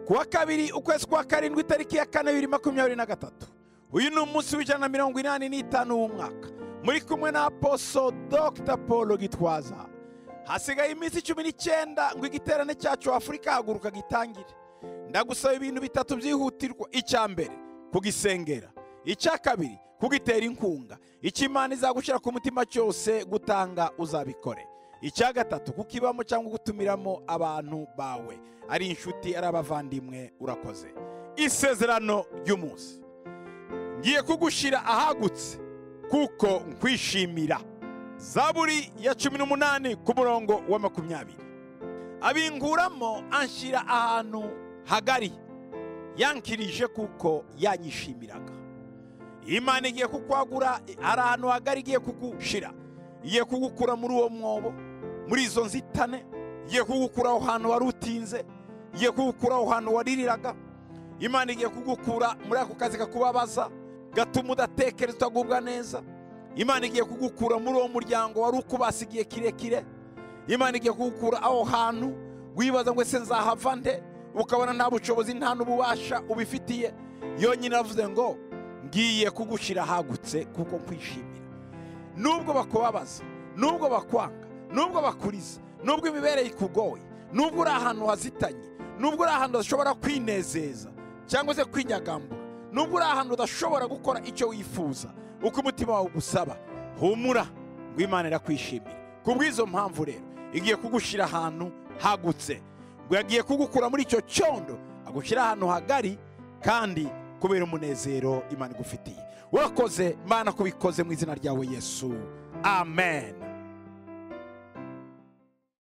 kuwa kabiri ukwezi kwa karindwi itariki ya 4/2023. Uyu ni umunsi w'185 w'umwaka. Muri kumwe na Apostle Dr. Paul Gitwaza. Hasigaye iminsi 19 ngo igiterane cyacu Afrika haguruka gitangire. Ndagusaba ibintu bitatu byihutirwa. Icya mbere kugisengera, icya kabiri kugitera inkunga, ikimana izagushira ku mutima cyose gutanga uzabikore, icya gatatu kukibamo cyangwa gutumiramo abantu bawe ari inshuti ari abavandimwe. Urakoze. Isezerano ry'umunsi: ngiye kugushira ahagutse kuko nkwishimira. Zaburi ya 18 ku murongo wa 20. Abinguramo anshira ahantu hagari, yankirije kuko yanyishimiraga. Imana igiye kukwagura ari ahantu hagari, igiye kugushira, igiye kugukura muri uwo mwobo, muri izo nzitane, igiye kugukura aho hantu wari utinze, igiye kugukura aho hantu waririraga. Imana igiye kugukura muri ako kazi kakubabaza gatuma udatekereza utagubwa neza. Imana igiye kugukura muri uwo muryango wari ukubasigiye kirekire. Imana igiye kugukura aho hantu wibaza ngo ese nzahava nde, ukabona nta bushobozi nta n'ububasha ubifitiye. Yonyine avuze ngo ngiye kugushira hagutse kuko nkwishimira. Nubwo bakubabaza, nubwo bakwanga, nubwo bakuriza, nubwo imibereye ikugoye, nubwo uri ahantu hazitanye, nubwo uri ahantu udashobora kwinezeza cyangwa se kwinyagambura, nubwo uri ahantu udashobora gukora icyo wifuza uko umutima wawe ugusaba, humura ngo Imana irakwishimira. Kubw'izo mpamvu rero igiye kugushira ahantu hagutse, ngo yagiye kugukura muri icyo cyondo agushira ahantu hagari kandi kubera umunezero Imana igufitiye. Urakoze Mana kubikoze mu izina ryawe Yesu, amen.